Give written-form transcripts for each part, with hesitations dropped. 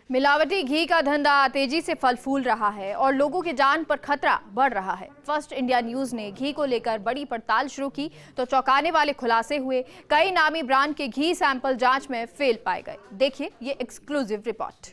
मिलावटी घी का धंधा तेजी से फल फूल रहा है और लोगों की जान पर खतरा बढ़ रहा है। फर्स्ट इंडिया न्यूज ने घी को लेकर बड़ी पड़ताल शुरू की तो चौंकाने वाले खुलासे हुए। कई नामी ब्रांड के घी सैंपल जांच में फेल पाए गए। देखिए ये एक्सक्लूसिव रिपोर्ट।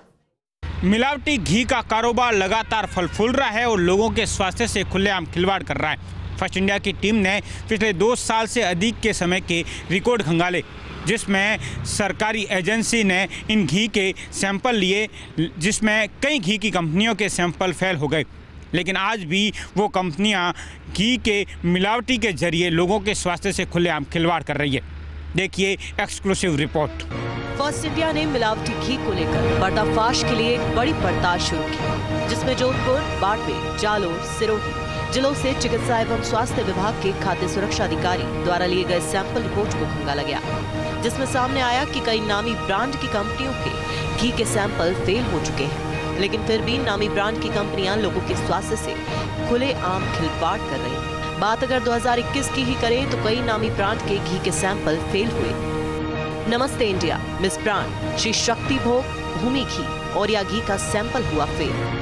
मिलावटी घी का कारोबार लगातार फल फूल रहा है और लोगों के स्वास्थ्य से खुलेआम खिलवाड़ कर रहा है। फर्स्ट इंडिया की टीम ने पिछले 2 साल से अधिक के समय के रिकॉर्ड खंगाले, जिसमें सरकारी एजेंसी ने इन घी के सैंपल लिए, जिसमें कई घी की कंपनियों के सैंपल फेल हो गए। लेकिन आज भी वो कंपनियां घी के मिलावटी के जरिए लोगों के स्वास्थ्य से खुलेआम खिलवाड़ कर रही है। देखिए एक्सक्लूसिव रिपोर्ट। फर्स्ट इंडिया ने मिलावटी घी को लेकर पर्दाफाश के लिए एक बड़ी पड़ताल शुरू की, जिसमें जोधपुर, बाड़मेर, जालोर, सिरोही जिलों से चिकित्सा एवं स्वास्थ्य विभाग के खाद्य सुरक्षा अधिकारी द्वारा लिए गए सैंपल रिपोर्ट को खंगाला गया, जिसमें सामने आया कि कई नामी ब्रांड की कंपनियों के घी के सैंपल फेल हो चुके हैं। लेकिन फिर भी नामी ब्रांड की कंपनियां लोगों के स्वास्थ्य से खुलेआम खिलवाड़ कर रही हैं। बात अगर 2021 की ही करें तो कई नामी ब्रांड के घी के सैंपल फेल हुए। नमस्ते India, miss brand, Shri Shakti भोग, भूमि घी और या घी का सैंपल हुआ फेल।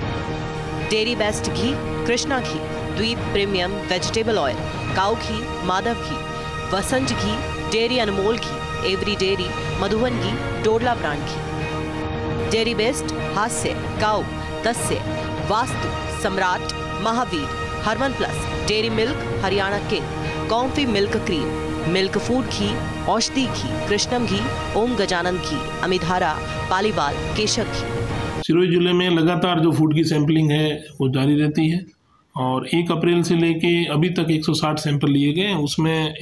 डेयरी बेस्ट घी, कृष्णा घी, Dweep premium vegetable oil, cow घी, माधव घी, वसंत घी, डेयरी अनमोल घी, एवरी डेयरी, मधुवन घी, डोडला ब्रांड घी। डेयरी बेस्ट, हास्य, काऊ, तस्य, Vastu, Samrat, Mahavir, Harman plus, dairy milk, Haryana king, comfy milk cream, milk food घी, औषधि घी, कृष्णम घी, ओम गजानन घी, अमिधारा, पालीबाल, केशर घी। सिरोही जिले में लगातार जो फूड की सैंपलिंग है वो जारी रहती है और 1 अप्रैल से लेके अभी तक 160 सैंपल लिए गए। उसमें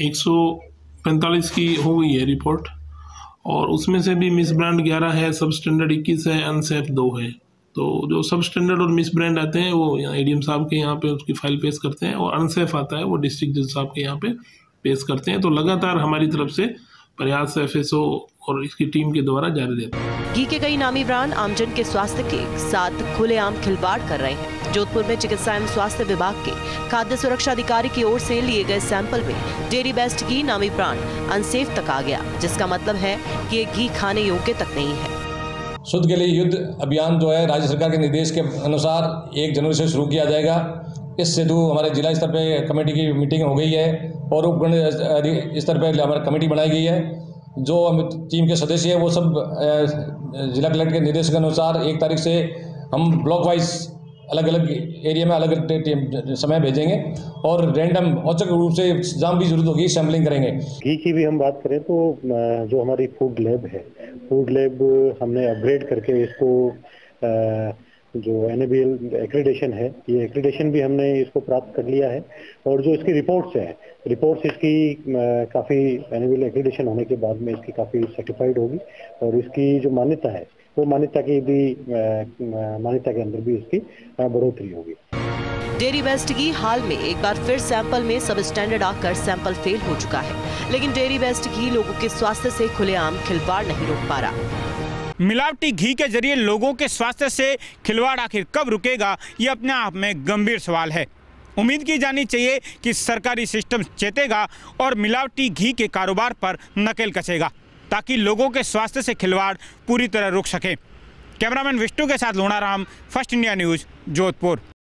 145 की हो गई है रिपोर्ट और उसमें से भी मिस ब्रांड 11 है, सब स्टैंडर्ड 21 है, अनसेफ 2 है। तो जो सब स्टैंडर्ड और मिस ब्रांड आते हैं वो यहाँ एडीएम साहब के यहाँ पे उसकी फाइल पेश करते हैं और अनसेफ आता है वो डिस्ट्रिक्ट जज साहब के यहाँ पे पेश करते हैं। तो लगातार हमारी तरफ से प्रयास एफएसओ और इसकी टीम के द्वारा जारी रहता है। घी के कई नामी ब्रांड आमजन के स्वास्थ्य के साथ खुलेआम खिलवाड़ कर रहे हैं। जोधपुर में चिकित्सा एवं स्वास्थ्य विभाग के खाद्य सुरक्षा अधिकारी की ओर से लिए गए सैंपल में डेयरी बेस्ट घी नामी ब्रांड अनसेफ तक आ गया, जिसका मतलब है कि ये घी खाने योग्य तक नहीं है। शुद्ध के लिए युद्ध अभियान जो है राज्य सरकार के निर्देश के अनुसार 1 जनवरी से शुरू किया जाएगा। इस हेतु हमारे जिला स्तर पे कमेटी की मीटिंग हो गई है और उपखंड स्तर पे हमारी कमेटी बनाई गई है। जो टीम के सदस्य हैं वो सब जिला कलेक्टर के निर्देश के अनुसार 1 तारीख से हम ब्लॉक वाइज अलग अलग एरिया में अलग अलग समय भेजेंगे और रैंडम औचक रूप से जहाँ भी जरूरत होगी सैम्पलिंग करेंगे। घी की भी हम बात करें तो जो हमारी फूड लैब है, फूड लैब हमने अपग्रेड करके इसको जो NABL एक्रेडिटेशन है, ये एक्रेडिटेशन भी हमने इसको प्राप्त कर लिया है और जो इसकी रिपोर्ट्स इसकी काफ़ी NABL एक्रेडिटेशन होने के बाद में इसकी काफ़ी सर्टिफाइड होगी और इसकी जो मान्यता है वो मान्यता के अंदर भी इसकी बढ़ोतरी होगी। डेयरी बेस्ट की हाल में एक बार फिर सैंपल में सब स्टैंडर्ड आकर सैंपल फेल हो चुका है, लेकिन डेयरी बेस्ट घी लोगों के स्वास्थ्य से खुलेआम खिलवाड़ नहीं रोक पा रहा। मिलावटी घी के जरिए लोगों के स्वास्थ्य से खिलवाड़ आखिर कब रुकेगा, ये अपने आप में गंभीर सवाल है। उम्मीद की जानी चाहिए कि सरकारी सिस्टम चेतेगा और मिलावटी घी के कारोबार पर नकेल कसेगा, ताकि लोगों के स्वास्थ्य से खिलवाड़ पूरी तरह रुक सके। कैमरामैन विष्णु के साथ Lonaram, first India news, Jodhpur.